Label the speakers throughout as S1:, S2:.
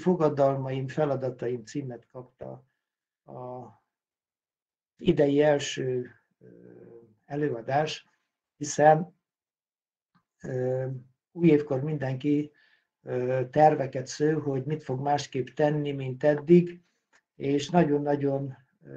S1: fogadalmaim, feladataim címet kapta az idei első előadás, hiszen új évkor mindenki terveket sző, hogy mit fog másképp tenni, mint eddig, és nagyon-nagyon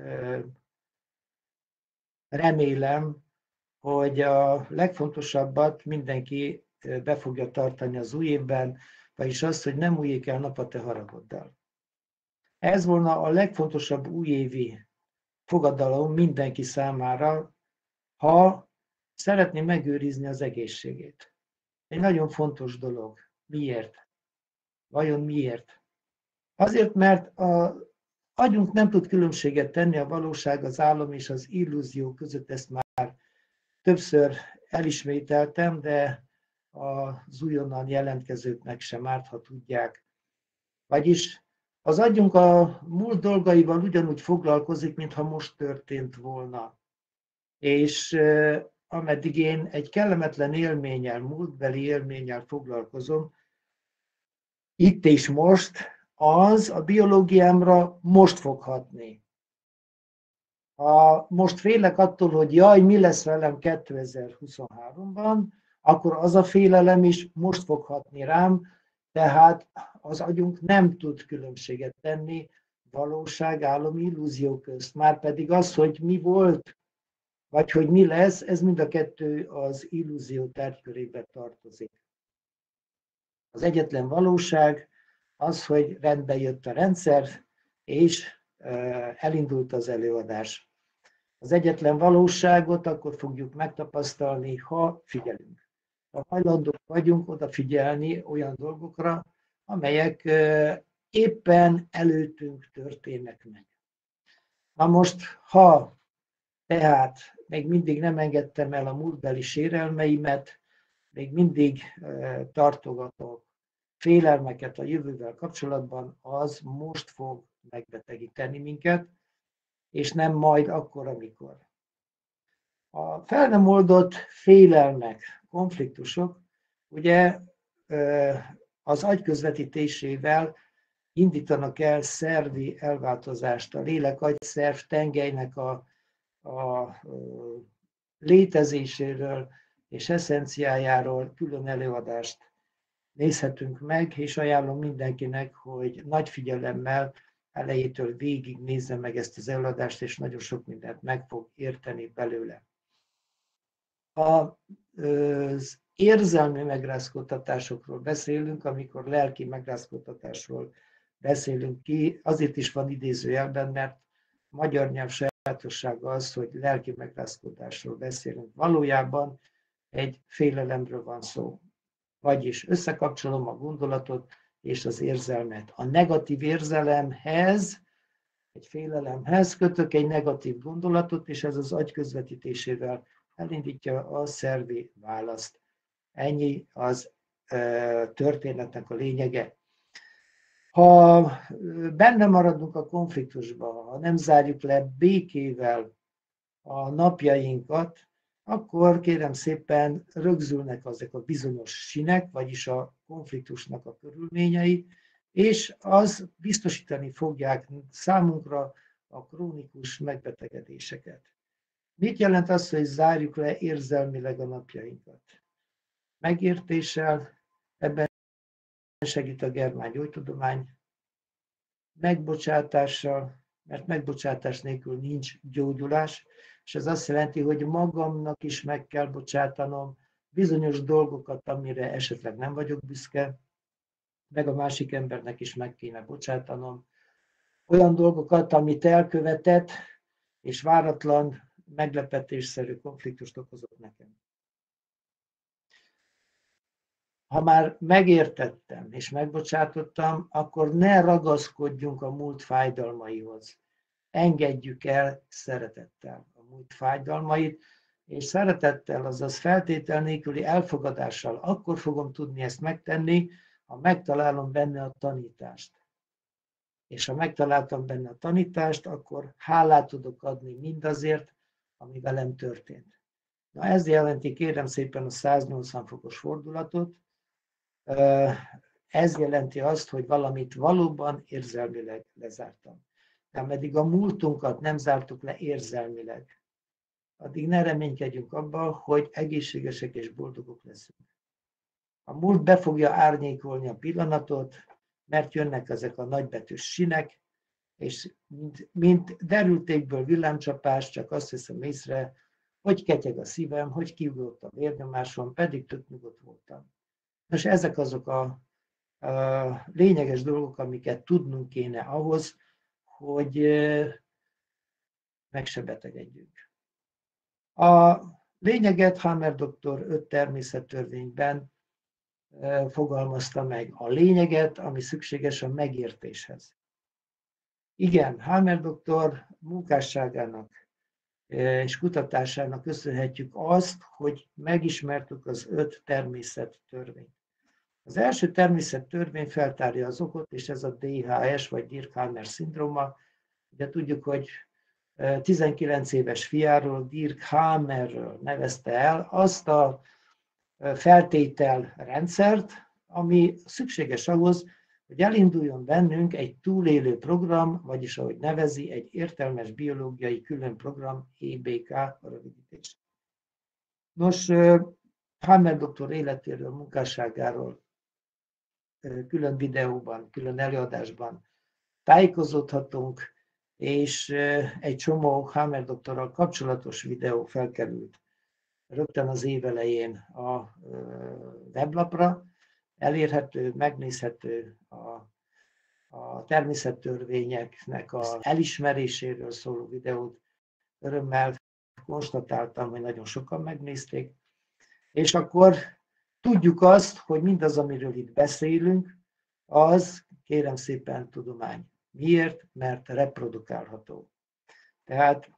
S1: remélem, hogy a legfontosabbat mindenki be fogja tartani az új évben, vagyis azt, hogy nem múljék el nap a te haragoddal. Ez volna a legfontosabb újévi fogadalom mindenki számára, ha szeretné megőrizni az egészségét. Egy nagyon fontos dolog. Miért? Vajon miért? Azért, mert az agyunk nem tud különbséget tenni a valóság, az álom és az illúzió között, ezt már többször elismételtem, de az újonnan jelentkezőknek sem árt, ha tudják. Vagyis az agyunk a múlt dolgaival ugyanúgy foglalkozik, mintha most történt volna. És ameddig én egy kellemetlen élménnyel, múltbeli élménnyel foglalkozom, itt és most, az a biológiámra most fog hatni. Ha most félek attól, hogy jaj, mi lesz velem 2023-ban, akkor az a félelem is most fog hatni rám, tehát az agyunk nem tud különbséget tenni valóság, álom, illúzió közt. Márpedig az, hogy mi volt, vagy hogy mi lesz, ez mind a kettő az illúzió tárgykörébe tartozik. Az egyetlen valóság az, hogy rendbe jött a rendszer, és elindult az előadás. Az egyetlen valóságot akkor fogjuk megtapasztalni, ha figyelünk. Ha hajlandók vagyunk odafigyelni olyan dolgokra, amelyek éppen előttünk történnek meg. Na most, ha tehát még mindig nem engedtem el a múltbeli sérelmeimet, még mindig tartogatok félelmeket a jövővel kapcsolatban, az most fog megbetegíteni minket, és nem majd akkor, amikor. A fel nem oldott félelmek, konfliktusok, ugye az agy közvetítésével indítanak el szervi elváltozást, a lélek-agyszerv tengelynek a létezéséről és eszenciájáról külön előadást nézhetünk meg, és ajánlom mindenkinek, hogy nagy figyelemmel elejétől végig nézze meg ezt az előadást, és nagyon sok mindent meg fog érteni belőle. Az érzelmi megrázkódtatásokról beszélünk, amikor lelki megrázkódtatásról beszélünk ki, azért is van idézőjelben, mert a magyar nyelv sajátossága az, hogy lelki megrázkódásról beszélünk. Valójában egy félelemről van szó. Vagyis összekapcsolom a gondolatot és az érzelmet. A negatív érzelemhez, egy félelemhez kötök egy negatív gondolatot, és ez az agy közvetítésével elindítja a szervi választ. Ennyi az történetnek a lényege. Ha benne maradunk a konfliktusba, ha nem zárjuk le békével a napjainkat, akkor kérem szépen rögzülnek azok a bizonyos sinek, vagyis a konfliktusnak a körülményei, és az biztosítani fogják számunkra a krónikus megbetegedéseket. Mit jelent az, hogy zárjuk le érzelmileg a napjainkat? Megértéssel, ebben segít a germán gyógytudomány, megbocsátással, mert megbocsátás nélkül nincs gyógyulás, és ez azt jelenti, hogy magamnak is meg kell bocsátanom bizonyos dolgokat, amire esetleg nem vagyok büszke, meg a másik embernek is meg kéne bocsátanom. Olyan dolgokat, amit elkövetett, és váratlan, meglepetésszerű konfliktust okozott nekem. Ha már megértettem és megbocsátottam, akkor ne ragaszkodjunk a múlt fájdalmaihoz. Engedjük el szeretettel a múlt fájdalmait, és szeretettel, azaz feltétel nélküli elfogadással akkor fogom tudni ezt megtenni, ha megtalálom benne a tanítást. És ha megtaláltam benne a tanítást, akkor hálát tudok adni mindazért, ami velem történt. Na ez jelenti, kérem szépen, a 180 fokos fordulatot. ez jelenti azt, hogy valamit valóban érzelmileg lezártam. De ameddig a múltunkat nem zártuk le érzelmileg, addig ne reménykedjünk abba, hogy egészségesek és boldogok leszünk. A múlt be fogja árnyékolni a pillanatot, mert jönnek ezek a nagybetűs sinek, és mint derültékből villámcsapás, csak azt veszem észre, hogy ketyeg a szívem, hogy kiugrott a vérnyomásom, pedig tök nyugodt voltam. Nos, ezek azok a lényeges dolgok, amiket tudnunk kéne ahhoz, hogy meg se betegedjünk. A lényeget Hammer doktor 5 természettörvényben fogalmazta meg. A lényeget, ami szükséges a megértéshez. Igen, Hammer doktor munkásságának és kutatásának köszönhetjük azt, hogy megismertük az 5 természettörvényt. Az első természettörvény feltárja az okot, és ez a DHS, vagy Dirk-Hammer-szindróma. Ugye tudjuk, hogy 19 éves fiáról, Dirk Hammerről nevezte el azt a feltételrendszert, ami szükséges ahhoz, hogy elinduljon bennünk egy túlélő program, vagyis ahogy nevezi, egy értelmes biológiai külön program, EBK a rövidítés. Nos, Hammer doktor életéről, munkásságáról külön videóban, külön előadásban tájékozódhatunk, és egy csomó Hammer doktorral kapcsolatos videó felkerült rögtön az év elején a weblapra, elérhető, megnézhető a természettörvényeknek az elismeréséről szóló videót. Örömmel konstatáltam, hogy nagyon sokan megnézték, és akkor tudjuk azt, hogy mindaz, amiről itt beszélünk, az kérem szépen tudomány. Miért? Mert reprodukálható. Tehát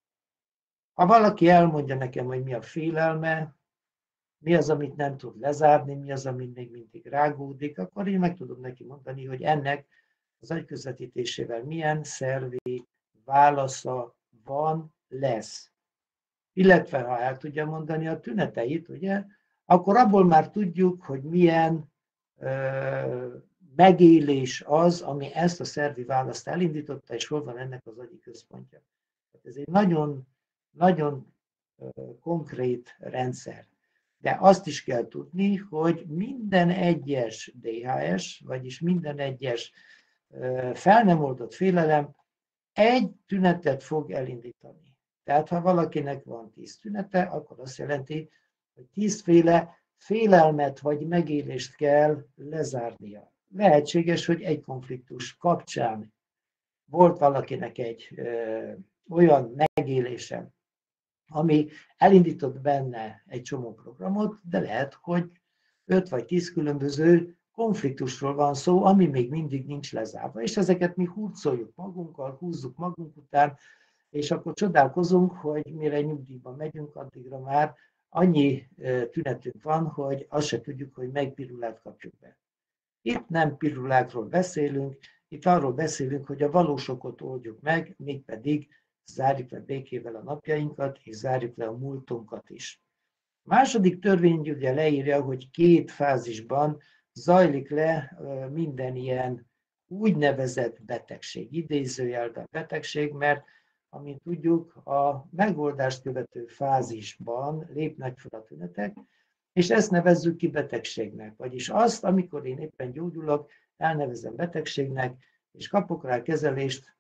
S1: ha valaki elmondja nekem, hogy mi a félelme, mi az, amit nem tud lezárni, mi az, amit még mindig rágódik, akkor én meg tudom neki mondani, hogy ennek az agyközvetítésével milyen szervi válasza van, lesz. Illetve, ha el tudja mondani a tüneteit, ugye, akkor abból már tudjuk, hogy milyen megélés az, ami ezt a szervi választ elindította, és hol van ennek az agyi központja. Ez egy nagyon, nagyon konkrét rendszer. De azt is kell tudni, hogy minden egyes DHS, vagyis minden egyes fel nem oldott félelem egy tünetet fog elindítani. Tehát ha valakinek van 10 tünete, akkor azt jelenti, hogy 10 féle félelmet vagy megélést kell lezárnia. Lehetséges, hogy egy konfliktus kapcsán volt valakinek egy olyan megélése, ami elindított benne egy csomó programot, de lehet, hogy 5 vagy 10 különböző konfliktusról van szó, ami még mindig nincs lezárva, és ezeket mi hurcoljuk magunkkal, húzzuk magunk után, és akkor csodálkozunk, hogy mire nyugdíjba megyünk, addigra már annyi tünetünk van, hogy azt se tudjuk, hogy melyik pirulát kapjuk be. Itt nem pirulákról beszélünk, itt arról beszélünk, hogy a valós okot oldjuk meg, mégpedig zárjuk le békével a napjainkat, és zárjuk le a múltunkat is. A második törvény ugye leírja, hogy 2 fázisban zajlik le minden ilyen úgynevezett betegség, idézőjelben betegség, mert amint tudjuk, a megoldást követő fázisban lépnek fel a tünetek, és ezt nevezzük ki betegségnek. Vagyis azt, amikor én éppen gyógyulok, elnevezem betegségnek, és kapok rá kezelést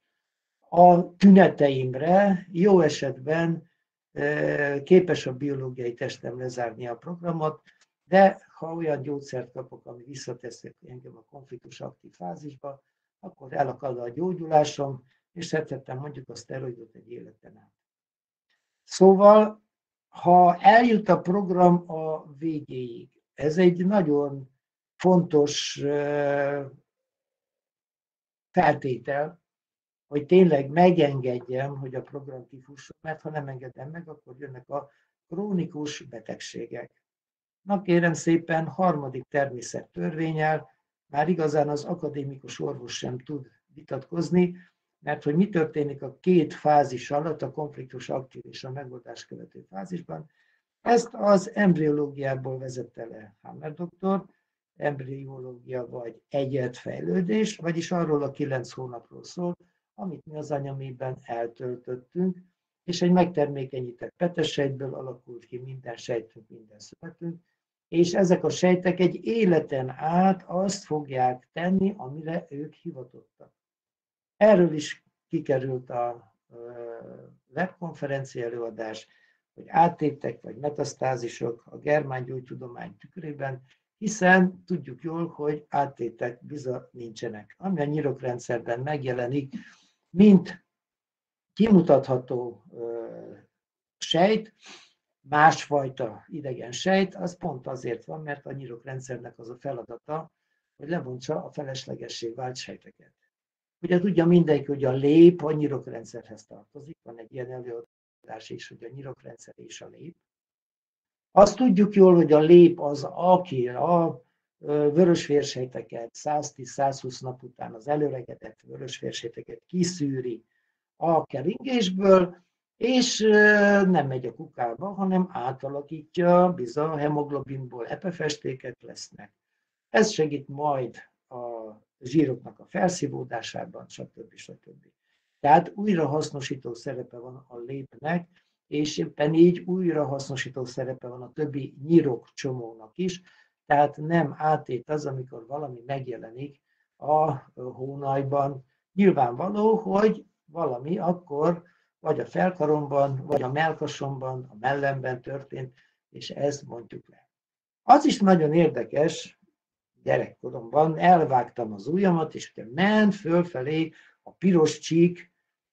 S1: a tüneteimre, jó esetben képes a biológiai testem lezárni a programot, de ha olyan gyógyszert kapok, ami visszatesz engem a konfliktus aktív fázisba, akkor elakad a gyógyulásom, és szedhettem mondjuk a szteroidot egy életen át. Szóval, ha eljut a program a végéig, ez egy nagyon fontos feltétel, hogy tényleg megengedjem, hogy a program kifusson, mert ha nem engedem meg, akkor jönnek a krónikus betegségek. Na kérem szépen, 3. természettörvénnyel már igazán az akadémikus orvos sem tud vitatkozni, mert hogy mi történik a 2 fázis alatt, a konfliktus aktív és a megoldás követő fázisban, ezt az embriológiából vezette le Hammer doktor, embriológia vagy egyedfejlődés, vagyis arról a 9 hónapról szól, amit mi az anyaméhben eltöltöttünk, és egy megtermékenyített petesejtből alakult ki minden sejtünk, minden szövetünk, és ezek a sejtek egy életen át azt fogják tenni, amire ők hivatottak. Erről is kikerült a webkonferencia előadás, hogy áttétek vagy metasztázisok a germán gyógytudomány tükrében, hiszen tudjuk jól, hogy áttétek bizony nincsenek. Ami a nyirokrendszerben megjelenik, mint kimutatható sejt, másfajta idegen sejt, az pont azért van, mert a nyirokrendszernek az a feladata, hogy lebontsa a feleslegessé vált sejteket. Ugye tudja mindenki, hogy a lép a nyirokrendszerhez tartozik, van egy ilyen előadás is, hogy a nyirokrendszer és a lép. Azt tudjuk jól, hogy a lép az, aki a vörösvérsejteket 110-120 nap után az előregedett vörösvérsejteket kiszűri a keringésből, és nem megy a kukába, hanem átalakítja, bizony a hemoglobinból epefestékek lesznek. Ez segít majd a zsíroknak a felszívódásában, stb. Tehát újrahasznosító szerepe van a lépnek, és éppen így újrahasznosító szerepe van a többi nyirokcsomónak is, tehát nem átét az, amikor valami megjelenik a hónajban. Nyilvánvaló, hogy valami akkor vagy a felkaromban, vagy a mellkasomban, a mellemben történt, és ezt mondjuk le. Az is nagyon érdekes, gyerekkoromban elvágtam az ujjamat, és ment fölfelé a piros csík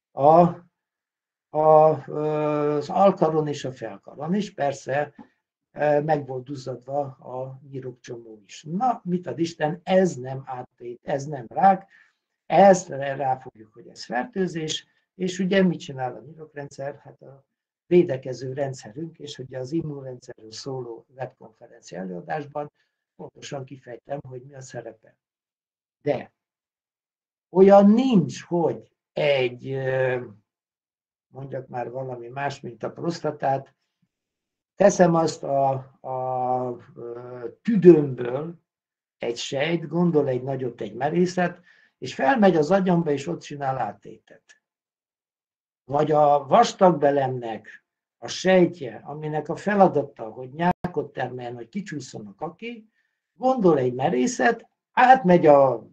S1: az alkaron és a felkaron is, persze meg volt duzzadva a nyirokcsomó is. Na, mit ad Isten, ez nem áttét, ez nem rák, ezt ráfogjuk, hogy ez fertőzés, és ugye mit csinál a nyirokrendszer? Hát a védekező rendszerünk, és ugye az immunrendszerről szóló webkonferencia előadásban pontosan kifejtem, hogy mi a szerepe. De olyan nincs, hogy egy, mondjak már valami más, mint a prosztatát, teszem azt a tüdőmből egy sejt, gondol egy nagyot, egy merészet, és felmegy az agyamba, és ott csinál áttétet. Vagy a vastagbelemnek a sejtje, aminek a feladata, hogy nyákot termeljen, hogy kicsúszson a kaki, gondol egy merészet, átmegy a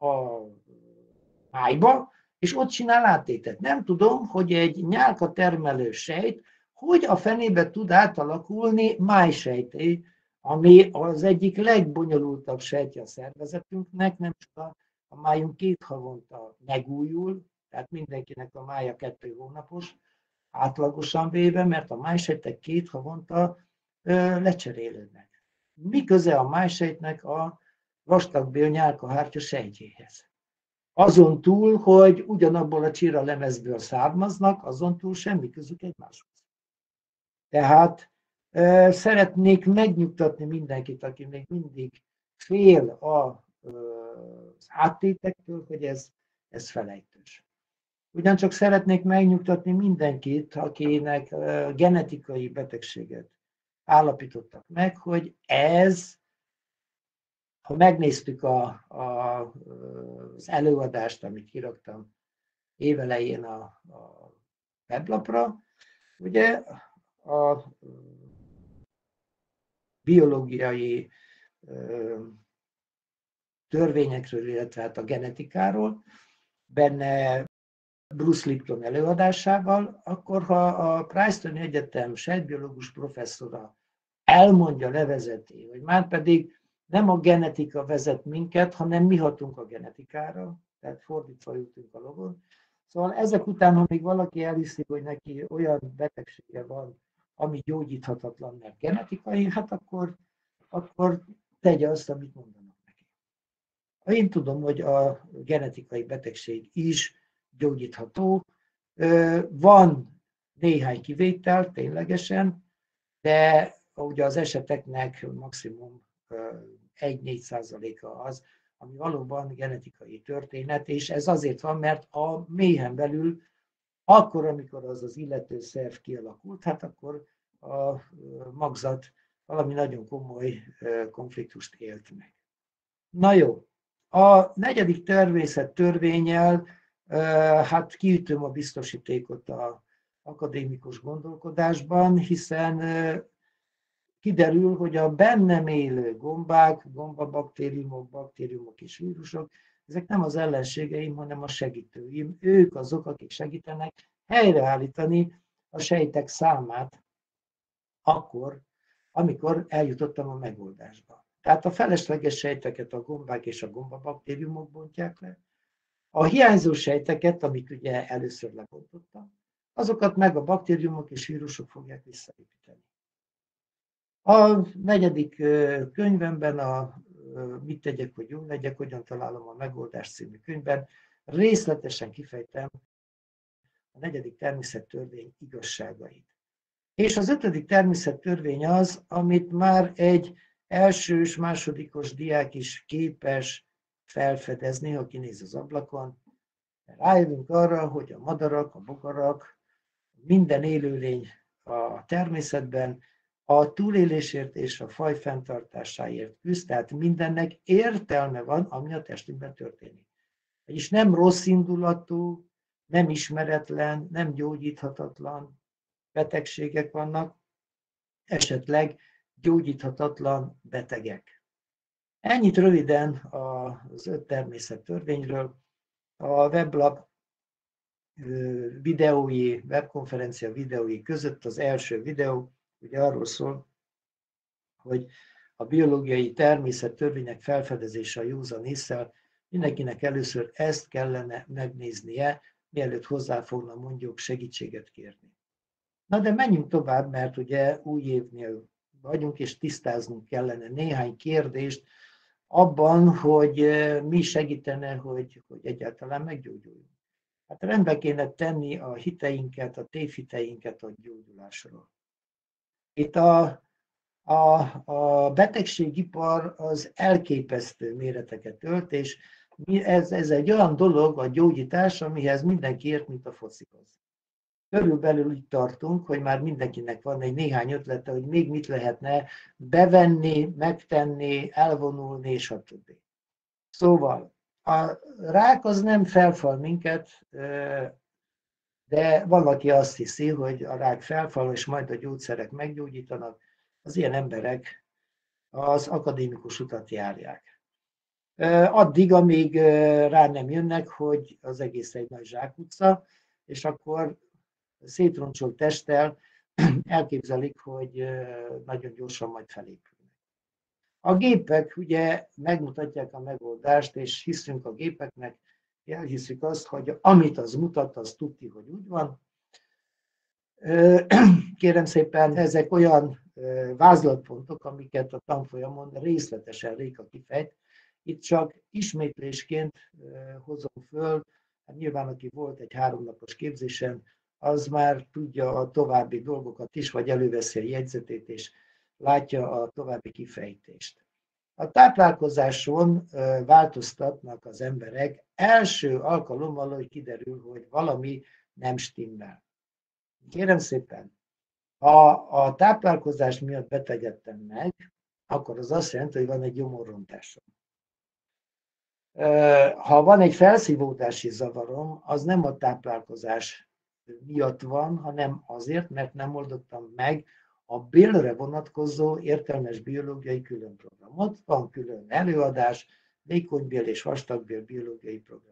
S1: májba, és ott csinál áttétet. Nem tudom, hogy egy nyálka termelő sejt, hogy a fenébe tud átalakulni májsejté, ami az egyik legbonyolultabb sejtje a szervezetünknek, nem csak a májunk 2 havonta megújul, tehát mindenkinek a mája 2 hónapos, átlagosan véve, mert a májsejtek 2 havonta lecserélődnek. Mi köze a májsejtnek a vastagbél nyálkahártya sejtjéhez? Azon túl, hogy ugyanabból a csíralemezből származnak, azon túl semmi közük egymáshoz. Tehát szeretnék megnyugtatni mindenkit, aki még mindig fél az áttétektől, hogy ez felejtős. Ugyancsak szeretnék megnyugtatni mindenkit, akinek genetikai betegséget állapítottak meg, hogy ez, ha megnéztük az előadást, amit kiraktam évelején a weblapra, ugye a biológiai törvényekről, illetve hát a genetikáról, benne Bruce Lipton előadásával, akkor ha a Princeton Egyetem sejtbiológus professzora elmondja, levezeti, hogy már pedig nem a genetika vezet minket, hanem mi hatunk a genetikára, tehát fordítva jutunk a logon. Szóval ezek után, ha még valaki elhiszi, hogy neki olyan betegsége van, ami gyógyíthatatlan, mert genetikai, hát akkor tegye azt, amit mondanak neki. Én tudom, hogy a genetikai betegség is gyógyítható. Van néhány kivétel, ténylegesen, de ugye az eseteknek maximum 1-4%-a az, ami valóban genetikai történet, és ez azért van, mert a méhen belül, akkor, amikor az illető szerv kialakult, hát akkor a magzat valami nagyon komoly konfliktust élt meg. Na jó, a negyedik természettörvénnyel hát kiütöm a biztosítékot az akadémikus gondolkodásban, hiszen kiderül, hogy a bennem élő gombák, gombabaktériumok, baktériumok és vírusok, ezek nem az ellenségeim, hanem a segítőim. Ők azok, akik segítenek helyreállítani a sejtek számát akkor, amikor eljutottam a megoldásba. Tehát a felesleges sejteket a gombák és a gombabaktériumok bontják le, a hiányzó sejteket, amit ugye először lebontottam, azokat meg a baktériumok és vírusok fogják visszaépíteni. A negyedik könyvemben, a Mit tegyek, hogy jó legyek, hogyan találom a megoldást című könyvben részletesen kifejtem a negyedik természettörvény igazságait. És az ötödik természettörvény az, amit már egy elsős, másodikos diák is képes felfedezni, ha kinéz az ablakon. Rájövünk arra, hogy a madarak, a bogarak, minden élőlény a természetben a túlélésért és a faj fenntartásáért küzd, tehát mindennek értelme van, ami a testünkben történik. Vagyis nem rossz indulatú, nem ismeretlen, nem gyógyíthatatlan betegségek vannak, esetleg gyógyíthatatlan betegek. Ennyit röviden az 5 természettörvényről. A weblap videói, webkonferencia videói között az első videó ugye arról szól, hogy a biológiai természettörvények felfedezése a józan ésszel, mindenkinek először ezt kellene megnéznie, mielőtt hozzá fogna mondjuk segítséget kérni. Na de menjünk tovább, mert ugye új évnél vagyunk, és tisztáznunk kellene néhány kérdést abban, hogy mi segítene, hogy egyáltalán meggyógyuljunk. Hát rendbe kéne tenni a hiteinket, a tévhiteinket a gyógyulásról. Itt a betegségipar az elképesztő méreteket ölt, és ez egy olyan dolog, a gyógyítás, amihez mindenki ért, mint a focihoz. Körülbelül itt tartunk, hogy már mindenkinek van egy néhány ötlete, hogy még mit lehetne bevenni, megtenni, elvonulni, stb. Szóval a rák az nem felfal minket, de valaki azt hiszi, hogy a rák felfal, és majd a gyógyszerek meggyógyítanak. Az ilyen emberek az akadémikus utat járják. Addig, amíg rá nem jönnek, hogy az egész egy nagy zsákutca, és akkor szétroncsolt testtel elképzelik, hogy nagyon gyorsan majd felépülnek. A gépek ugye megmutatják a megoldást, és hiszünk a gépeknek, elhiszük azt, hogy amit az mutat, az tudti, hogy úgy van. Kérem szépen, ezek olyan vázlatpontok, amiket a tanfolyamon részletesen Réka kifejt. Itt csak ismétlésként hozom föl, hát nyilván aki volt egy 3 napos képzésen, az már tudja a további dolgokat is, vagy előveszi a jegyzetét, és látja a további kifejtést. A táplálkozáson változtatnak az emberek első alkalommal, hogy kiderül, hogy valami nem stimmel. Kérem szépen, ha a táplálkozás miatt betegedtem meg, akkor az azt jelenti, hogy van egy gyomorrontásom. Ha van egy felszívódási zavarom, az nem a táplálkozás miatt van, hanem azért, mert nem oldottam meg a bélre vonatkozó értelmes biológiai különprogramot. Van külön előadás, vékonybél és vastagbél biológiai programjai.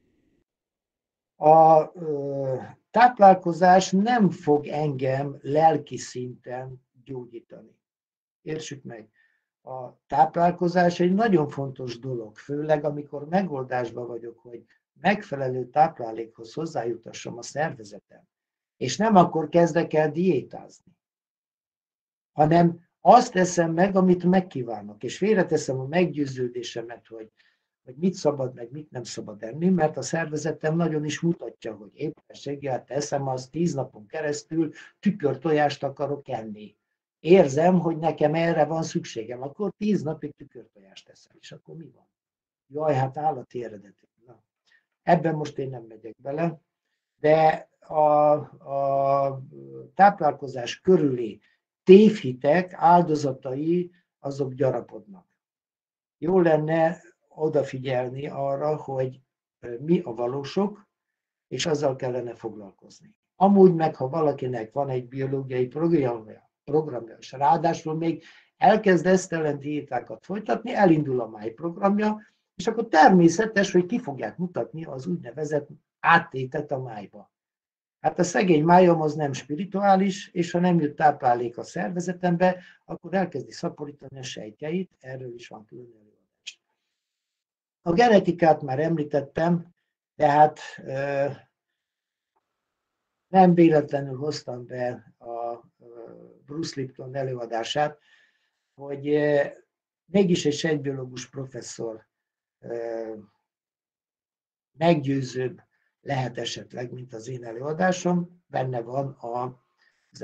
S1: A táplálkozás nem fog engem lelki szinten gyógyítani. Értsük meg, a táplálkozás egy nagyon fontos dolog, főleg amikor megoldásban vagyok, hogy megfelelő táplálékhoz hozzájutassam a szervezetem. És nem akkor kezdek el diétázni, hanem azt teszem meg, amit megkívánok, és félreteszem a meggyőződésemet, hogy mit szabad, meg mit nem szabad enni, mert a szervezetem nagyon is mutatja, hogy éppenséggel teszem, az 10 napon keresztül tükörtojást akarok enni. Érzem, hogy nekem erre van szükségem, akkor 10 napig tükörtojást teszem, és akkor mi van? Jaj, hát állati eredetű. Na, ebben most én nem megyek bele, de a táplálkozás körüli tévhitek áldozatai azok gyarapodnak. jó lenne odafigyelni arra, hogy mi a valósok, és azzal kellene foglalkozni. Amúgy meg, ha valakinek van egy biológiai programja, és ráadásul még elkezd esztelen diétákat folytatni, elindul a máj programja, és akkor természetes, hogy ki fogják mutatni az úgynevezett áttétet a májba. Hát a szegény májom az nem spirituális, és ha nem jut táplálék a szervezetembe, akkor elkezdi szaporítani a sejtjeit, erről is van külön előadás. A genetikát már említettem, tehát nem véletlenül hoztam be a Bruce Lipton előadását, hogy mégis egy sejtbiológus professzor meggyőzőbb lehet esetleg, mint az én előadásom. Benne van az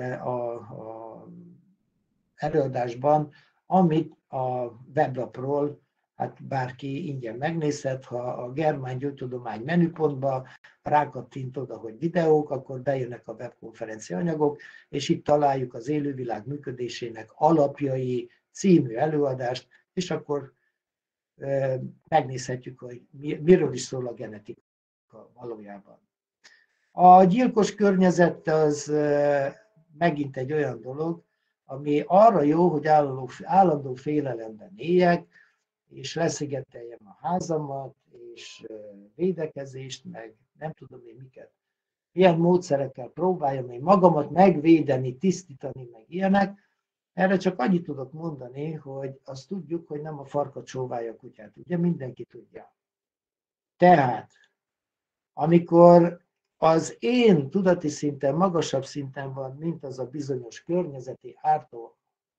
S1: előadásban, amit a weblapról hát bárki ingyen megnézhet, ha a Germán Gyógytudomány menüpontba rákattint oda, hogy videók, akkor bejönnek a webkonferencia anyagok, és itt találjuk az élővilág működésének alapjai című előadást, és akkor megnézhetjük, hogy miről is szól a genetika valójában. A gyilkos környezet az megint egy olyan dolog, ami arra jó, hogy állandó félelemben éljek, és leszigeteljem a házamat, és védekezést, meg nem tudom én miket. Ilyen módszerekkel próbáljam én magamat megvédeni, tisztítani, meg ilyenek. Erre csak annyit tudok mondani, hogy azt tudjuk, hogy nem a farkat sóválja a kutyát. Ugye mindenki tudja. Tehát, amikor az én tudati szinten magasabb szinten van, mint az a bizonyos környezeti ártó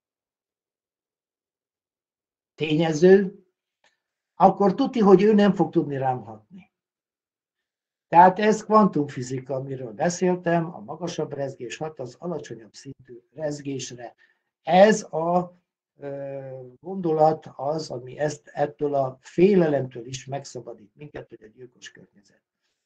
S1: tényező, akkor tudni, hogy ő nem fog tudni rám hatni. Tehát ez kvantumfizika, amiről beszéltem, a magasabb rezgés hat az alacsonyabb szintű rezgésre. Ez a gondolat az, ami ettől a félelemtől is megszabadít minket, hogy a gyilkos környezet.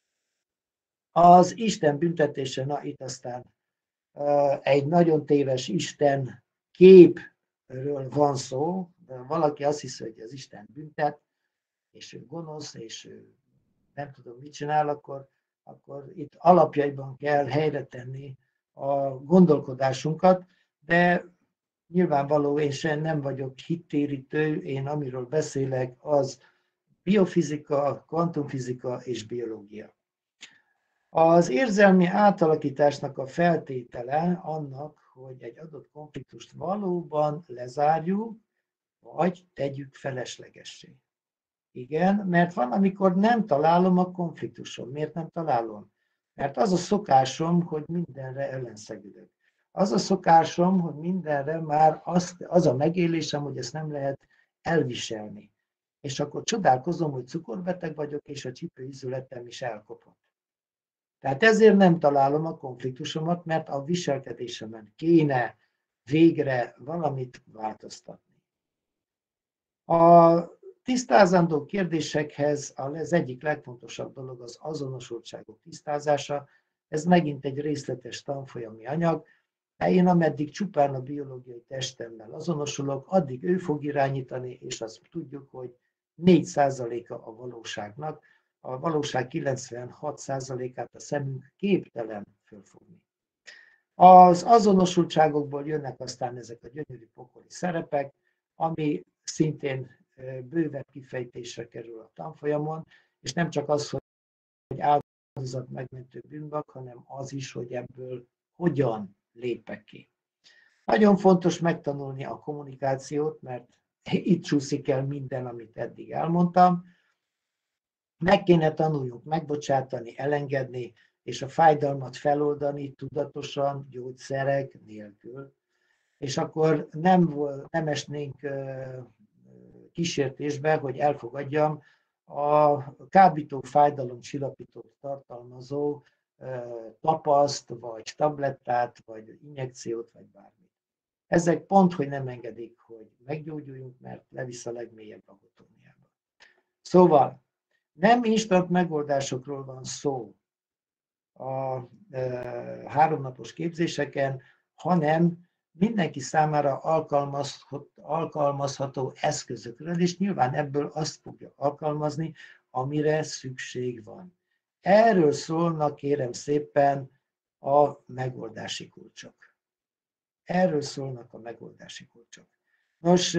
S1: Az Isten büntetése, na itt aztán egy nagyon téves Isten képről van szó, de valaki azt hiszi, hogy az Isten büntet, és ő gonosz, és ő nem tudom mit csinál, akkor itt alapjaiban kell helyre tenni a gondolkodásunkat, de nyilvánvaló, én sem nem vagyok hittérítő, én amiről beszélek, az biofizika, kvantumfizika és biológia. Az érzelmi átalakításnak a feltétele annak, hogy egy adott konfliktust valóban lezárjuk, vagy tegyük feleslegessé. Igen, mert van, amikor nem találom a konfliktusom. Miért nem találom? Mert az a szokásom, hogy mindenre ellenszegülök. Az a szokásom, hogy mindenre már az a megélésem, hogy ezt nem lehet elviselni. És akkor csodálkozom, hogy cukorbeteg vagyok, és a csípőizületem is elkopott. Tehát ezért nem találom a konfliktusomat, mert a viselkedésemen kéne végre valamit változtatni. A tisztázandó kérdésekhez az egyik legfontosabb dolog az azonosultságok tisztázása. Ez megint egy részletes tanfolyami anyag, de én ameddig csupán a biológiai testemmel azonosulok, addig ő fog irányítani, és azt tudjuk, hogy 4%-a a valóságnak, a valóság 96%-át a szemünk képtelen fölfogni. Az azonosultságokból jönnek aztán ezek a gyönyörű pokoli szerepek, ami szintén bővebb kifejtésre kerül a tanfolyamon, és nem csak az, hogy áldozat megmentő bűnbak, hanem az is, hogy ebből hogyan lépek ki. Nagyon fontos megtanulni a kommunikációt, mert itt csúszik el minden, amit eddig elmondtam. Meg kéne tanuljunk megbocsátani, elengedni, és a fájdalmat feloldani tudatosan, gyógyszerek nélkül. És akkor nem esnénk kísértésbe, hogy elfogadjam a kábító fájdalomcsillapítót tartalmazó tapaszt, vagy tablettát, vagy injekciót, vagy bármit. Ezek pont, hogy nem engedik, hogy meggyógyuljunk, mert levisz a legmélyebb agotóniába. Szóval nem instant megoldásokról van szó a 3 napos képzéseken, hanem mindenki számára alkalmazható eszközökről, és nyilván ebből azt fogja alkalmazni, amire szükség van. Erről szólnak, kérem szépen, a megoldási kulcsok. Erről szólnak a megoldási kulcsok. Nos,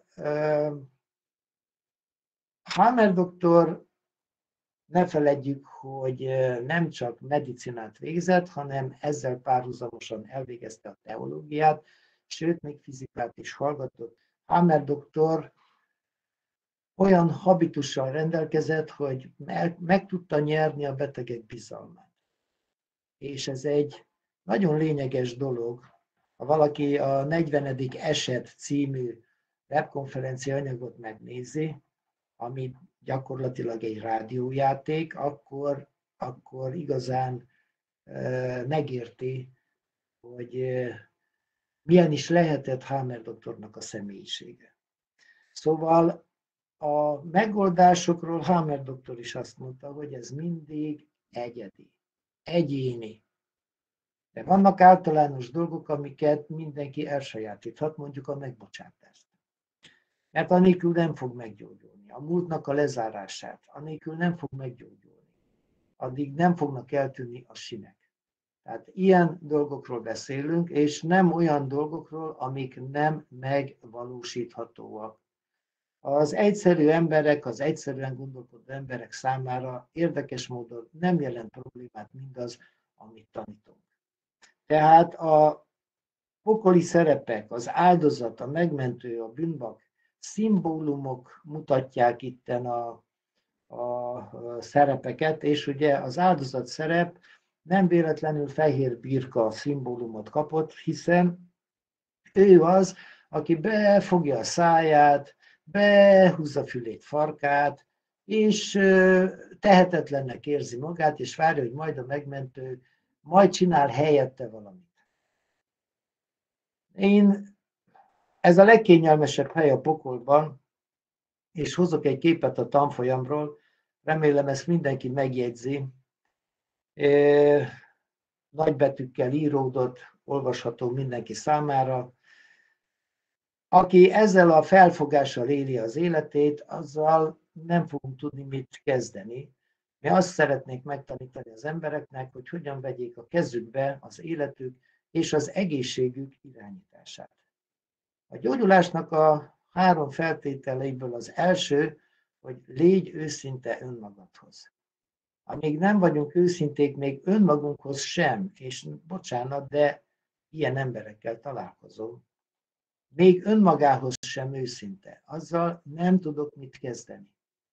S1: Hammer doktor, ne feledjük, hogy nem csak medicinát végzett, hanem ezzel párhuzamosan elvégezte a teológiát, sőt, még fizikát is hallgatott. Hammer doktor olyan habitussal rendelkezett, hogy meg tudta nyerni a betegek bizalmát. És ez egy nagyon lényeges dolog. Ha valaki a 40. eset című webkonferencia anyagot megnézi, ami gyakorlatilag egy rádiójáték, akkor igazán megérti, hogy milyen is lehetett Hammer doktornak a személyisége. Szóval a megoldásokról Hammer doktor is azt mondta, hogy ez mindig egyedi, egyéni. De vannak általános dolgok, amiket mindenki elsajátíthat, mondjuk a megbocsátást. Mert anélkül nem fog meggyógyulni. A múltnak a lezárását anélkül nem fog meggyógyulni. Addig nem fognak eltűnni a sinek. Tehát ilyen dolgokról beszélünk, és nem olyan dolgokról, amik nem megvalósíthatóak. Az egyszerű emberek, az egyszerűen gondolkodó emberek számára érdekes módon nem jelent problémát mindaz, amit tanítunk. Tehát a pokoli szerepek, az áldozat, a megmentő, a bűnbak, szimbólumok mutatják itten a szerepeket, és ugye az áldozat szerep nem véletlenül fehér birka szimbólumot kapott, hiszen ő az, aki befogja a száját, behúzza fülét, farkát, és tehetetlennek érzi magát, és várja, hogy majd a megmentő majd csinál helyette valamit. Ez a legkényelmesebb hely a pokolban, és hozok egy képet a tanfolyamról, remélem ezt mindenki megjegyzi. Nagybetűkkel íródott, olvasható mindenki számára. Aki ezzel a felfogással éli az életét, azzal nem fogunk tudni mit kezdeni. Mi azt szeretnék megtanítani az embereknek, hogy hogyan vegyék a kezükbe az életük és az egészségük irányítását. A gyógyulásnak a 3 feltételeiből az első, hogy légy őszinte önmagadhoz. Amíg nem vagyunk őszinték még önmagunkhoz sem, és bocsánat, de ilyen emberekkel találkozom, még önmagához sem őszinte, azzal nem tudok mit kezdeni.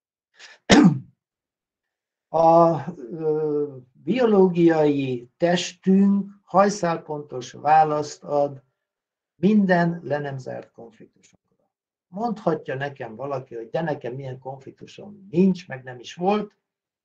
S1: A biológiai testünk hajszálpontos választ ad minden le nem zárt konfliktusokra. Mondhatja nekem valaki, hogy de nekem milyen konfliktusom nincs, meg nem is volt.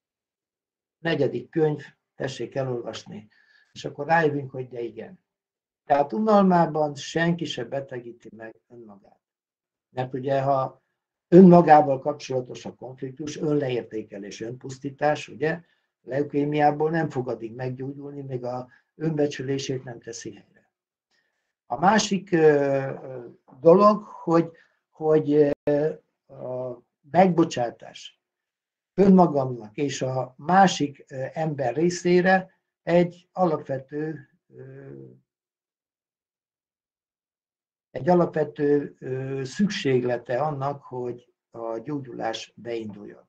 S1: 4. könyv, tessék elolvasni. És akkor rájövünk, hogy de igen. Tehát unalmában senki se betegíti meg önmagát. Mert ugye, ha önmagával kapcsolatos a konfliktus, önleértékelés, önpusztítás, ugye, leukémiából nem fog addig meggyógyulni, még a önbecsülését nem teszi helyre. A másik dolog, hogy a megbocsátás önmagamnak és a másik ember részére egy alapvető szükséglete annak, hogy a gyógyulás beinduljon.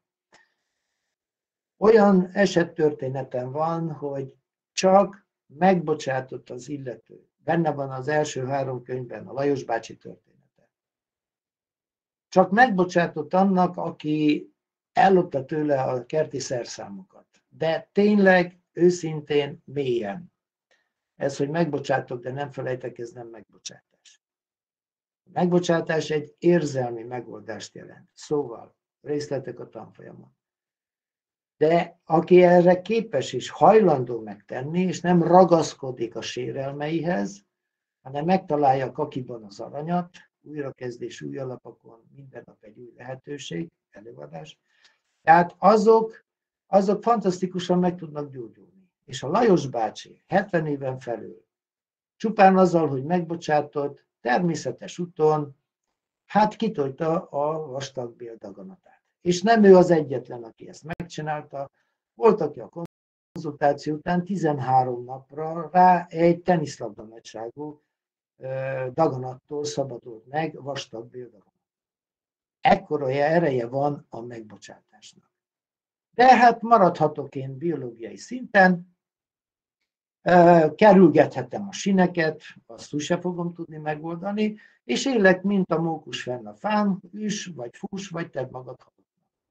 S1: Olyan esettörténetem van, hogy csak megbocsátott az illető. Benne van az első 3 könyvben a Lajos bácsi története. Csak megbocsátott annak, aki ellopta tőle a kerti szerszámokat. De tényleg, őszintén, mélyen. Ez, hogy megbocsátok, de nem felejtek, ez nem megbocsátás. A megbocsátás egy érzelmi megoldást jelent. Szóval, részletek a tanfolyamon. De aki erre képes és hajlandó megtenni, és nem ragaszkodik a sérelmeihez, hanem megtalálja a kakiban az aranyat, újrakezdés, új alapokon, minden nap egy új lehetőség, előadás. Tehát azok fantasztikusan meg tudnak gyógyulni. És a Lajos bácsi 70 éven felül Csupán azzal, hogy megbocsátott, természetes úton, hát kitolta a vastagbél daganatát. És nem ő az egyetlen, aki ezt megcsinálta. Volt, aki a konzultáció után 13 napra rá egy teniszlabda nagyságú daganattól szabadult meg vastagbél daganat. Ekkora ereje van a megbocsátásnak. De hát maradhatok én biológiai szinten, kerülgethetem a sineket, azt úgy se fogom tudni megoldani, és élek, mint a mókus fenn a fán, üss, vagy fuss, vagy tedd magad halottnak.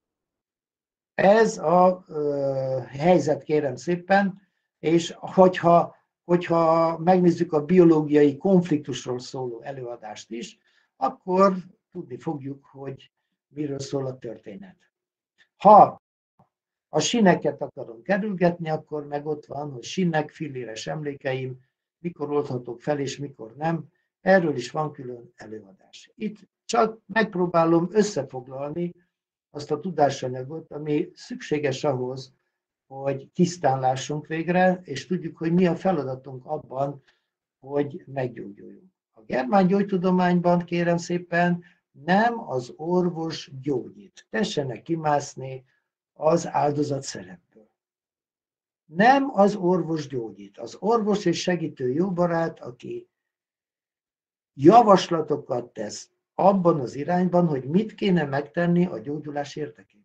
S1: Ez a helyzet, kérem szépen, és hogyha megnézzük a biológiai konfliktusról szóló előadást is, akkor tudni fogjuk, hogy miről szól a történet. Ha a sineket akarom kerülgetni, akkor meg ott van, hogy sinek, filléres emlékeim, mikor oldhatók fel és mikor nem. Erről is van külön előadás. Itt csak megpróbálom összefoglalni azt a tudásanyagot, ami szükséges ahhoz, hogy tisztán lássunk végre, és tudjuk, hogy mi a feladatunk abban, hogy meggyógyuljunk. A germán gyógytudományban, kérem szépen, nem az orvos gyógyít. Tessenek kimászni az áldozat szerepből. Nem az orvos gyógyít. Az orvos és segítő jó barát, aki javaslatokat tesz abban az irányban, hogy mit kéne megtenni a gyógyulás érdekében.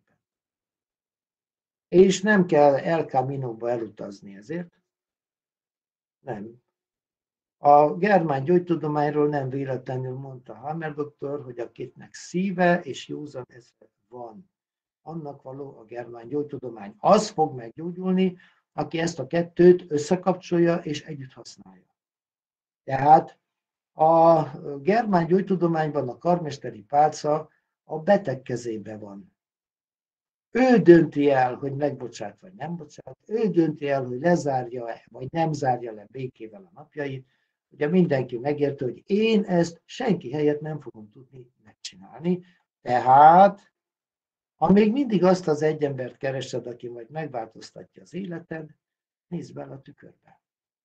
S1: És nem kell El Caminóba elutazni ezért. Nem. A germán gyógytudományról nem véletlenül mondta Hammer doktor, hogy akiknek szíve és józan eszve van, annak való a germán gyógytudomány. Az fog meggyógyulni, aki ezt a kettőt összekapcsolja és együtt használja. Tehát a germán gyógytudományban a karmesteri pálca a beteg kezébe van. Ő dönti el, hogy megbocsát vagy nem bocsát, ő dönti el, hogy lezárja vagy nem zárja le békével a napjait. Ugye mindenki megérti, hogy én ezt senki helyett nem fogom tudni megcsinálni. Tehát, ha még mindig azt az egy embert keresed, aki majd megváltoztatja az életed, nézd bele a tükörbe.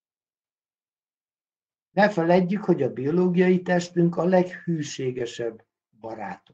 S1: Ne feledjük, hogy a biológiai testünk a leghűségesebb barátok.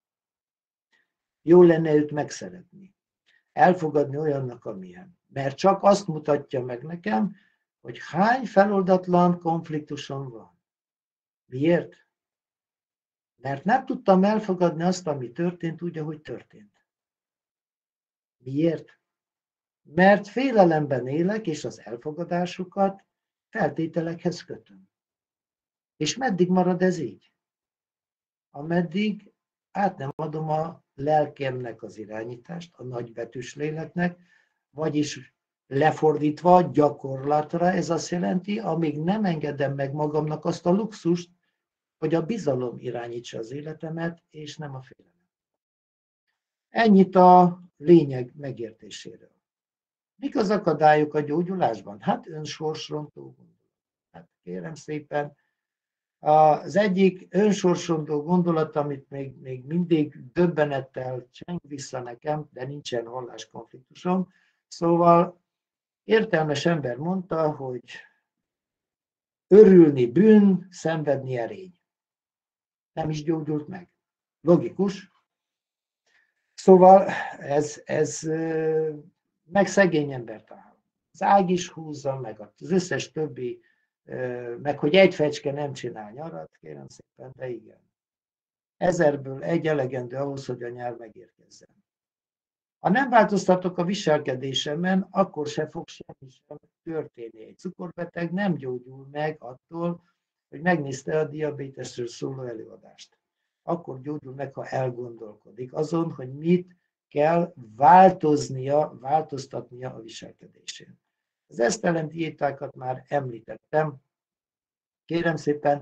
S1: Jó lenne őt megszeretni, elfogadni olyannak, amilyen. Mert csak azt mutatja meg nekem, hogy hány feloldatlan konfliktusom van. Miért? Mert nem tudtam elfogadni azt, ami történt úgy, ahogy történt. Miért? Mert félelemben élek, és az elfogadásukat feltételekhez kötöm. És meddig marad ez így? Ameddig át nem adom a lelkemnek az irányítást, a nagybetűs léleknek, vagyis lefordítva gyakorlatra, ez azt jelenti, amíg nem engedem meg magamnak azt a luxust, hogy a bizalom irányítsa az életemet, és nem a félelem. Ennyit a lényeg megértéséről. Mik az akadályok a gyógyulásban? Hát önsorsrontó gondolat. Hát kérem szépen, az egyik önsorsrontó gondolat, amit még mindig döbbenettel cseng vissza nekem, de nincsen halláskonfliktusom. Szóval értelmes ember mondta, hogy örülni bűn, szenvedni erény. Nem is gyógyult meg. Logikus. Szóval ez meg szegény embert áll. Az ág is húzza, meg az összes többi, meg hogy egy fecske nem csinál nyarat, kérem szépen, de igen. 1000-ből egy elegendő ahhoz, hogy a nyár megérkezzen. Ha nem változtatok a viselkedésemen, akkor se fog semmi sem történni. Egy cukorbeteg nem gyógyul meg attól, hogy megnézte a diabétesről szóló előadást. Akkor gyógyul meg, ha elgondolkodik azon, hogy mit kell változtatnia a viselkedésén. Az esztelen diétákat már említettem. Kérem szépen,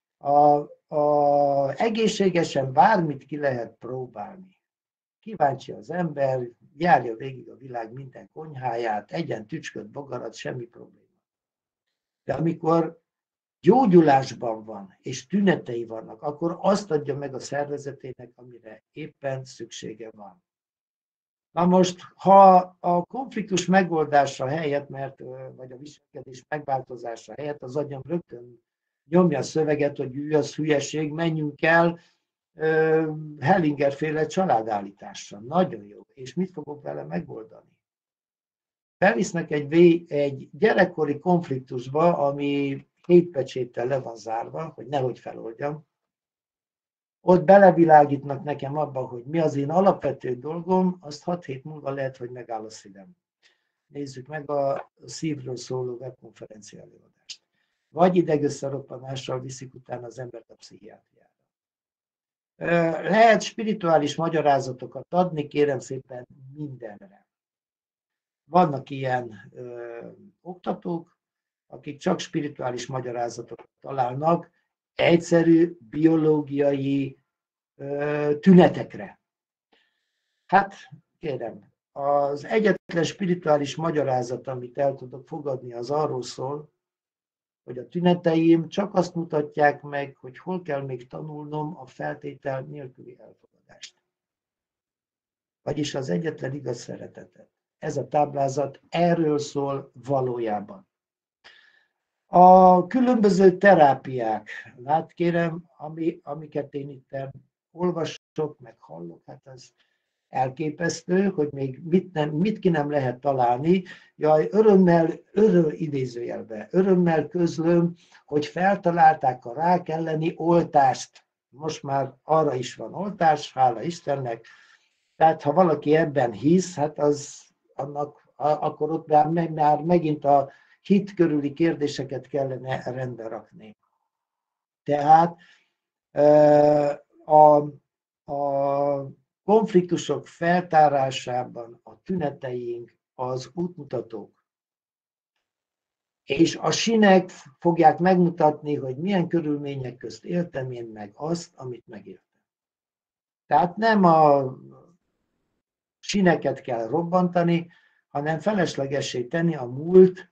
S1: egészségesen bármit ki lehet próbálni. Kíváncsi az ember, járja végig a világ minden konyháját, egyen tücsköt, bogarat, semmi probléma. De amikor gyógyulásban van, és tünetei vannak, akkor azt adja meg a szervezetének, amire éppen szüksége van. Na most, ha a konfliktus megoldása helyett, vagy a viselkedés megváltozása helyett az agyam rögtön nyomja a szöveget, hogy az hülyeség, menjünk el Hellinger-féle családállításra. Nagyon jó. És mit fogok vele megoldani? Felvisznek egy gyerekkori konfliktusba, ami 7 pecséttel le van zárva, hogy nehogy feloldjam. Ott belevilágítnak nekem abba, hogy mi az én alapvető dolgom, azt 6 hét múlva lehet, hogy megáll a szívem. Nézzük meg a szívről szóló webkonferencia előadást. Vagy idegösszeroppanással viszik utána az embert a pszichiátriára. Lehet spirituális magyarázatokat adni, kérem szépen, mindenre. Vannak ilyen oktatók, akik csak spirituális magyarázatokat találnak egyszerű biológiai tünetekre. Hát, kérem, az egyetlen spirituális magyarázat, amit el tudok fogadni, az arról szól, hogy a tüneteim csak azt mutatják meg, hogy hol kell még tanulnom a feltétel nélküli elfogadást. Vagyis az egyetlen igaz szeretetet. Ez a táblázat erről szól valójában. A különböző terápiák, lát kérem, amiket én itt olvasok, meg hallok, hát ez elképesztő, hogy még mit ki nem lehet találni. Jaj, örömmel közlöm, hogy feltalálták a rák elleni oltást. Most már arra is van oltás, hála Istennek. Tehát ha valaki ebben hisz, hát akkor ott már megint a hit körüli kérdéseket kellene rendbe rakni. Tehát a konfliktusok feltárásában a tüneteink az útmutatók. És a sinek fogják megmutatni, hogy milyen körülmények közt éltem én meg azt, amit megéltem. Tehát nem a sineket kell robbantani, hanem feleslegessé tenni a múlt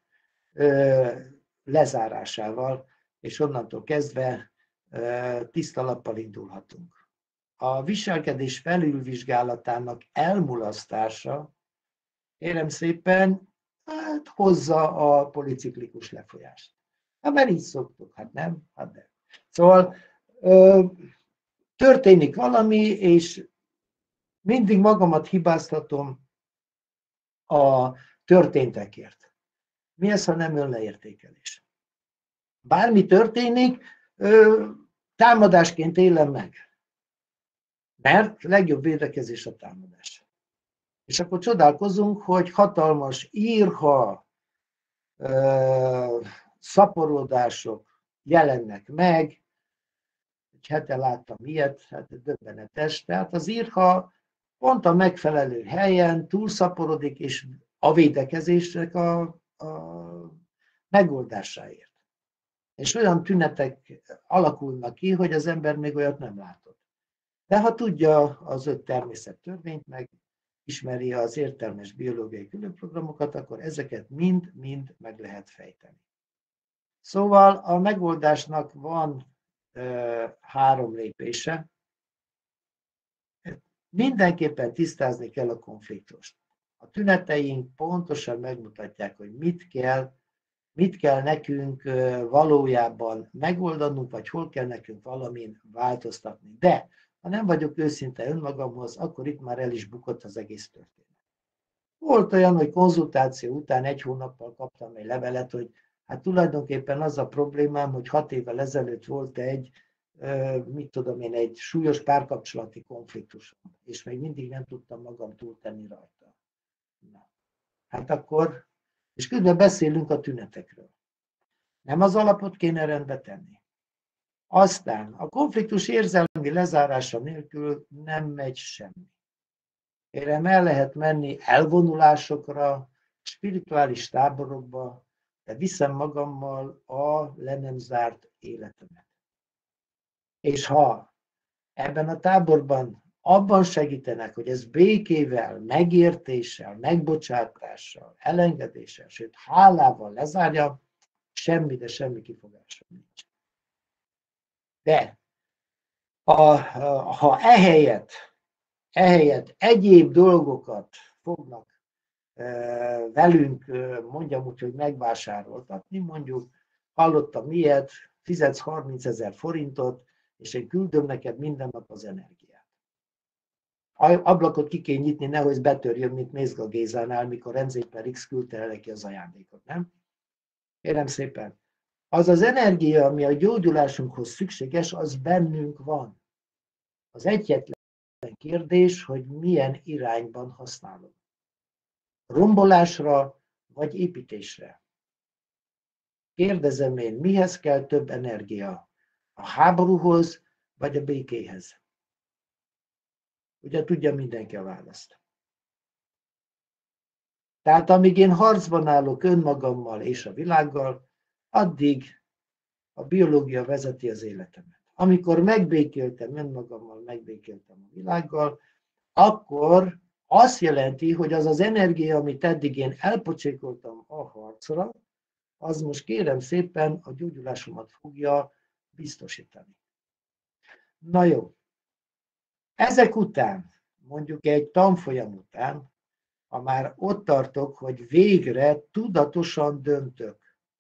S1: lezárásával, és onnantól kezdve tiszta lappal indulhatunk. A viselkedés felülvizsgálatának elmulasztása, kérem szépen, hát hozza a policiklikus lefolyást. Hát mert így szoktuk, hát nem? Hát nem. Szóval történik valami, és mindig magamat hibáztatom a történtekért. Mi ez, ha nem önleértékelés? Bármi történik, támadásként élem meg. Mert legjobb védekezés a támadás. És akkor csodálkozunk, hogy hatalmas írha, szaporodások jelennek meg. Egy hete láttam ilyet, hát döbbenetes. Tehát az írha pont a megfelelő helyen túlszaporodik, és a védekezésnek a megoldásáért. És olyan tünetek alakulnak ki, hogy az ember még olyat nem látott. De ha tudja az 5 természettörvényt, meg ismeri az értelmes biológiai különprogramokat, akkor ezeket mind meg lehet fejteni. Szóval a megoldásnak van 3 lépése. Mindenképpen tisztázni kell a konfliktust. A tüneteink pontosan megmutatják, hogy mit kell nekünk valójában megoldanunk, vagy hol kell nekünk valamin változtatni. De ha nem vagyok őszinte önmagamhoz, akkor itt már el is bukott az egész történet. Volt olyan, hogy konzultáció után 1 hónappal kaptam egy levelet, hogy hát tulajdonképpen az a problémám, hogy 6 évvel ezelőtt volt egy súlyos párkapcsolati konfliktusom, és még mindig nem tudtam magam túltenni rajta. Na. Hát akkor, és közben beszélünk a tünetekről. Nem az alapot kéne rendbe tenni. Aztán a konfliktus érzelmi lezárása nélkül nem megy semmi. Kérem, el lehet menni elvonulásokra, spirituális táborokba, de viszem magammal a le nem zárt életemet. És ha ebben a táborban abban segítenek, hogy ez békével, megértéssel, megbocsátással, elengedéssel, sőt hálával lezárja, semmi, de semmi kifogásom nincs. De ha ehelyett egyéb dolgokat fognak velünk, mondjam úgy, hogy megvásároltatni, mondjuk hallottam ilyet, fizetsz 30 000 forintot, és én küldöm neked minden nap az energiát. Ablakot ki kell nyitni, nehogy betörjön, mint Mézga Gézánál, mikor Enzéper X küldte el neki az ajándékot, nem? Kérem szépen, az az energia, ami a gyógyulásunkhoz szükséges, az bennünk van. Az egyetlen kérdés, hogy milyen irányban használom. Rombolásra vagy építésre. Kérdezem én, mihez kell több energia? A háborúhoz vagy a békéhez? Ugye tudja mindenki a választ. Tehát amíg én harcban állok önmagammal és a világgal, addig a biológia vezeti az életemet. Amikor megbékéltem önmagammal, megbékéltem a világgal, akkor azt jelenti, hogy az az energia, amit eddig én elpocsékoltam a harcra, az most kérem szépen a gyógyulásomat fogja biztosítani. Na jó. Ezek után, mondjuk egy tanfolyam után, ha már ott tartok, hogy végre tudatosan döntök.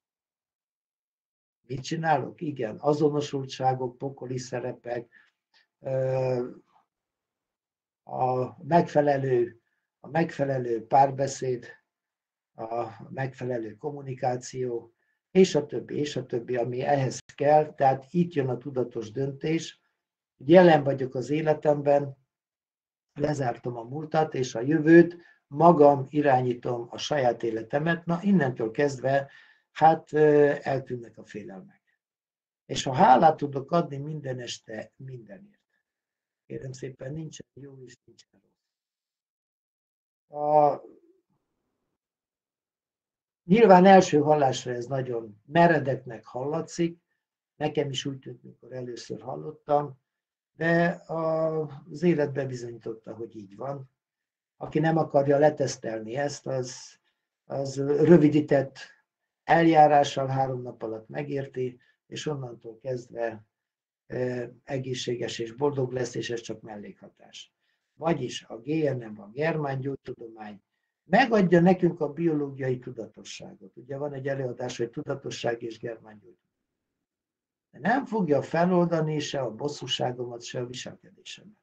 S1: Mit csinálok? Igen, azonosultságok, pokoli szerepek, a megfelelő párbeszéd, a megfelelő kommunikáció, és a többi, ami ehhez kell. Tehát itt jön a tudatos döntés, hogy jelen vagyok az életemben, lezártam a múltat és a jövőt, magam irányítom a saját életemet, na innentől kezdve hát eltűnnek a félelmek. És ha hálát tudok adni minden este mindenért. Kérem szépen, nincsen jó és nincsen rossz. Nyilván első hallásra ez nagyon meredeknek hallatszik, nekem is úgy tűnt, mikor először hallottam, de az élet bebizonyította, hogy így van. Aki nem akarja letesztelni ezt, az rövidített eljárással 3 nap alatt megérti, és onnantól kezdve egészséges és boldog lesz, és ez csak mellékhatás. Vagyis a GNM, a germángyógytudomány megadja nekünk a biológiai tudatosságot. Ugye van egy előadás, hogy tudatosság és germángyógytudomány. De nem fogja feloldani se a bosszúságomat, se a viselkedésemet.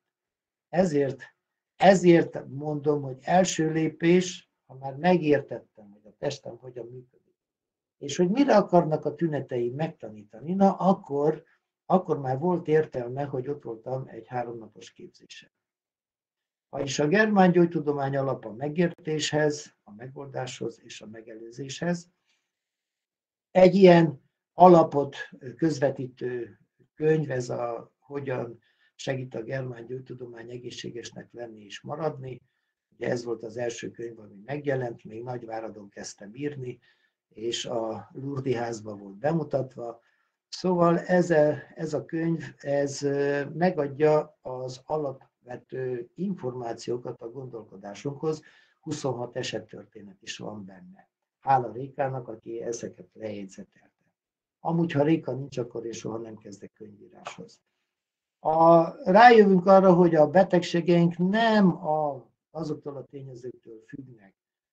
S1: Ezért mondom, hogy első lépés, ha már megértettem, hogy a testem hogyan működik, és hogy mire akarnak a tünetei megtanítani, na akkor már volt értelme, hogy ott voltam egy 3 napos képzésen. Vagyis a germángyógytudomány alap a megértéshez, a megoldáshoz és a megelőzéshez. Egy ilyen alapot közvetítő könyv, ez a Hogyan segít a germángyógytudomány egészségesnek lenni és maradni. Ugye ez volt az első könyv, ami megjelent, még Nagyváradon kezdtem írni, és a Lurdi házban volt bemutatva. Szóval ez a könyv, ez megadja az alapvető információkat a gondolkodásunkhoz, 26 esettörténet is van benne. Hála Rékának, aki ezeket lejegyzetelte. Amúgy, ha Réka nincs, akkor én soha nem kezdek könyvíráshoz. Rájövünk arra, hogy a betegségeink nem azoktól a tényezőktől függnek,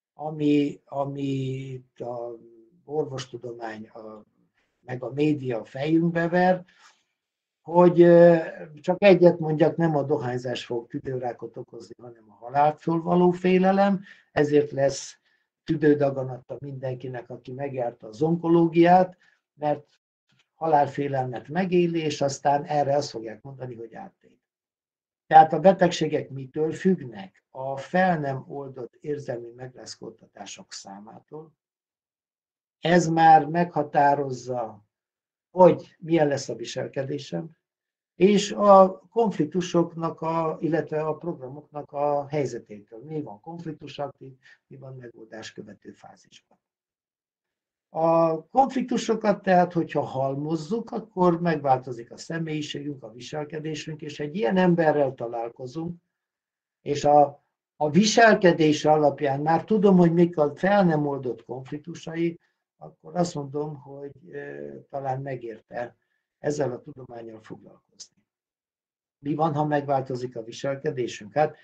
S1: amit a orvostudomány meg a média fejünkbe ver, hogy csak egyet mondjak, nem a dohányzás fog tüdőrákot okozni, hanem a haláltól való félelem, ezért lesz tüdődaganata mindenkinek, aki megjárta az onkológiát, mert halálfélelmet megéli, és aztán erre azt fogják mondani, hogy áttét. Tehát a betegségek mitől függnek? A fel nem oldott érzelmi megrázkódtatások számától. Ez már meghatározza, hogy milyen lesz a viselkedésem, és a konfliktusoknak, illetve a programoknak a helyzetétől. Mi van konfliktus aktív, mi van megoldás követő fázisban. A konfliktusokat tehát, hogyha halmozzuk, akkor megváltozik a személyiségünk, a viselkedésünk, és egy ilyen emberrel találkozunk, és a viselkedés alapján már tudom, hogy mik a fel nem oldott konfliktusai, akkor azt mondom, hogy talán megérte ezzel a tudománnyal foglalkozni. Mi van, ha megváltozik a viselkedésünk? Hát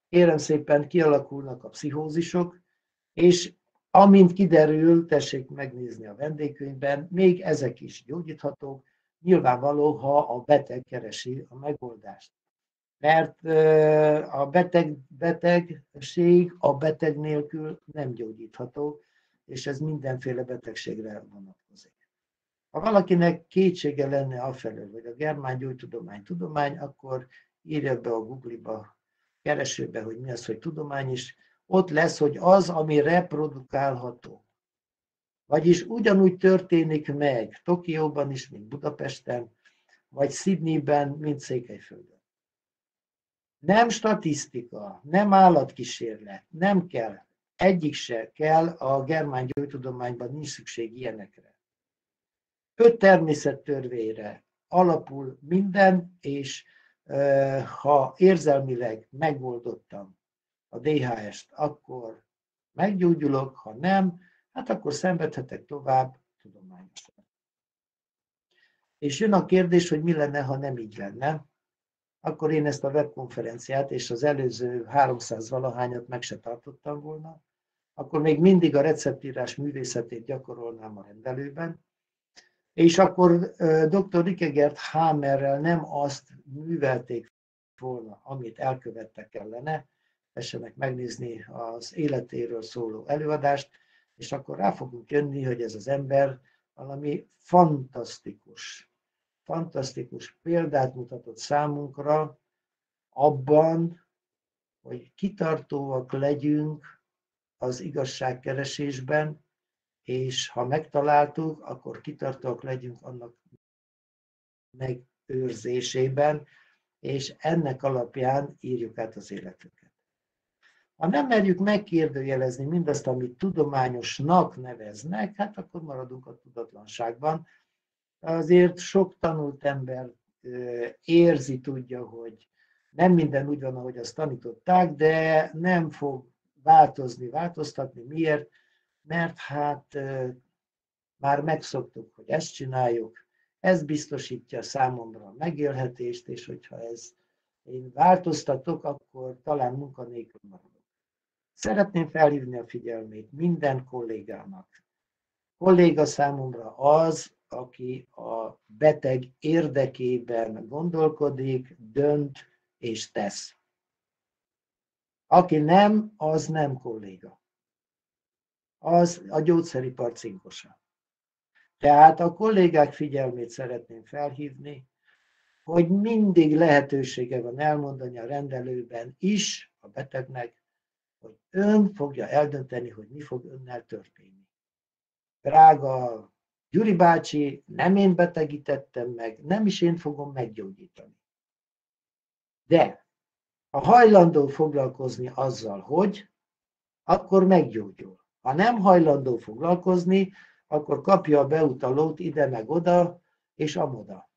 S1: kérem szépen kialakulnak a pszichózisok, és amint kiderül, tessék megnézni a vendégkönyvben, még ezek is gyógyíthatók, nyilvánvaló, ha a beteg keresi a megoldást. Mert a betegség a beteg nélkül nem gyógyítható, és ez mindenféle betegségre vonatkozik. Ha valakinek kétsége lenne afelől, hogy a germán gyógytudomány tudomány, akkor írja be a Google-ba, keresőbe, hogy mi az, hogy tudomány, és ott lesz, hogy az, ami reprodukálható. Vagyis ugyanúgy történik meg Tokióban is, mint Budapesten, vagy Sydneyben, mint Székelyföldön. Nem statisztika, nem állatkísérlet, nem kell, egyik se kell, a germán gyógytudományban nincs szükség ilyenekre. 5 természettörvényre alapul minden, és ha érzelmileg megoldottam a DHS-t, akkor meggyógyulok, ha nem, hát akkor szenvedhetek tovább tudományosan. És jön a kérdés, hogy mi lenne, ha nem így lenne. Akkor én ezt a webkonferenciát és az előző 300 valahányat meg se tartottam volna, akkor még mindig a receptírás művészetét gyakorolnám a rendelőben, és akkor dr. Rikegert Hamerrel nem azt művelték volna, amit elkövettek kellene, tessenek megnézni az életéről szóló előadást, és akkor rá fogunk jönni, hogy ez az ember valami fantasztikus példát mutatott számunkra abban, hogy kitartóak legyünk az igazságkeresésben, és ha megtaláltuk, akkor kitartóak legyünk annak megőrzésében, és ennek alapján írjuk át az életünket. Ha nem merjük megkérdőjelezni mindazt, amit tudományosnak neveznek, hát akkor maradunk a tudatlanságban. Azért sok tanult ember érzi, tudja, hogy nem minden úgy van, ahogy azt tanították, de nem fog változtatni. Miért? Mert hát már megszoktuk, hogy ezt csináljuk, ez biztosítja számomra a megélhetést, és hogyha én változtatok, akkor talán munkanélkül maradok. Szeretném felhívni a figyelmét minden kollégának. Kolléga számomra az, aki a beteg érdekében gondolkodik, dönt és tesz. Aki nem, az nem kolléga. Az a gyógyszeripar cinkosa. Tehát a kollégák figyelmét szeretném felhívni, hogy mindig lehetősége van elmondani a rendelőben is a betegnek, hogy ön fogja eldönteni, hogy mi fog önnel történni. Drága Gyuri bácsi, nem én betegítettem meg, nem is én fogom meggyógyítani. De ha hajlandó foglalkozni azzal, hogy, akkor meggyógyul. Ha nem hajlandó foglalkozni, akkor kapja a beutalót ide meg oda, és amoda.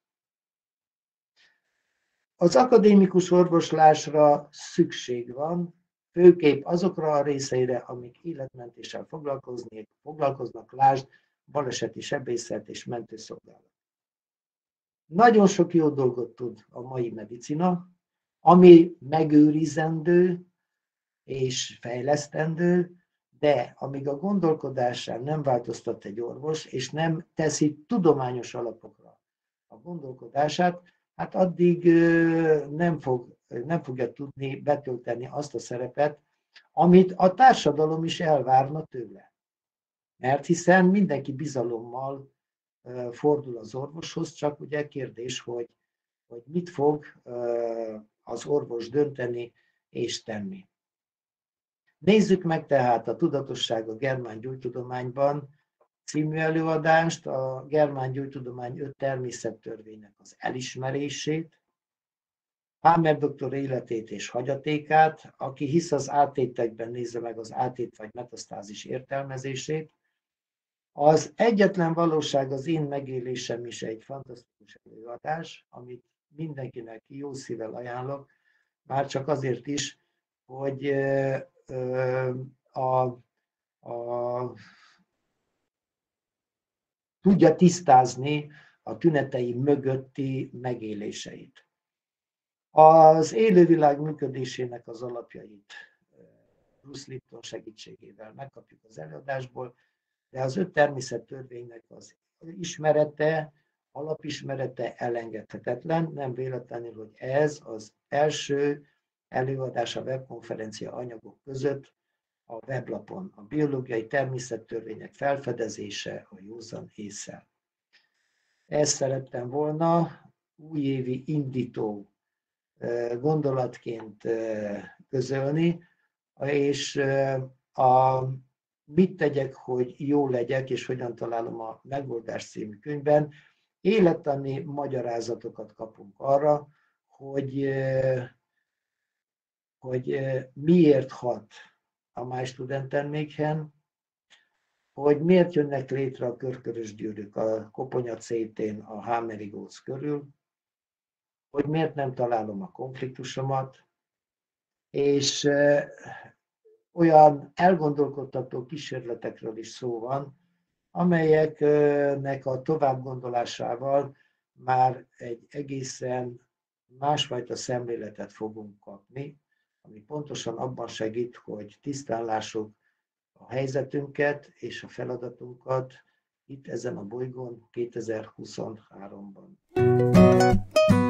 S1: Az akadémikus orvoslásra szükség van, főképp azokra a részeire, amik életmentéssel foglalkoznak, lásd, baleseti sebészet és mentőszolgálat. Nagyon sok jó dolgot tud a mai medicina, ami megőrizendő és fejlesztendő, de amíg a gondolkodásán nem változtat egy orvos, és nem teszi tudományos alapokra a gondolkodását, hát addig nem fogja tudni betölteni azt a szerepet, amit a társadalom is elvárna tőle. Mert hiszen mindenki bizalommal fordul az orvoshoz, csak ugye kérdés, hogy mit fog az orvos dönteni és tenni. Nézzük meg tehát a Tudatosság a germán gyógytudományban című előadást, a germán gyógytudomány 5 természettörvénynek az elismerését, Hamer doktor életét és hagyatékát, aki hisz az átétekben, nézze meg az átét vagy metasztázis értelmezését. Az egyetlen valóság az én megélésem is egy fantasztikus előadás, amit mindenkinek jó szívvel ajánlok, már csak azért is, hogy tudja tisztázni a tünetei mögötti megéléseit. Az élővilág működésének az alapjait Bruce Lipton segítségével megkapjuk az előadásból, de az 5 természettörvénynek az ismerete, alapismerete elengedhetetlen. Nem véletlenül, hogy ez az első előadás a webkonferencia anyagok között a weblapon, a biológiai természettörvények felfedezése a józan ésszel. Ezt szerettem volna újévi indító gondolatként közölni, és mit tegyek, hogy jó legyek, és hogyan találom a megoldást című könyvben, élettani magyarázatokat kapunk arra, hogy miért hat a májstudentermékhen, hogy miért jönnek létre a körkörös gyűrűk a koponyacétén a Hamerigóc körül, hogy miért nem találom a konfliktusomat, és olyan elgondolkodtató kísérletekről is szó van, amelyeknek a továbbgondolásával már egy egészen másfajta szemléletet fogunk kapni, ami pontosan abban segít, hogy tisztán lássuk a helyzetünket és a feladatunkat itt ezen a bolygón 2023-ban.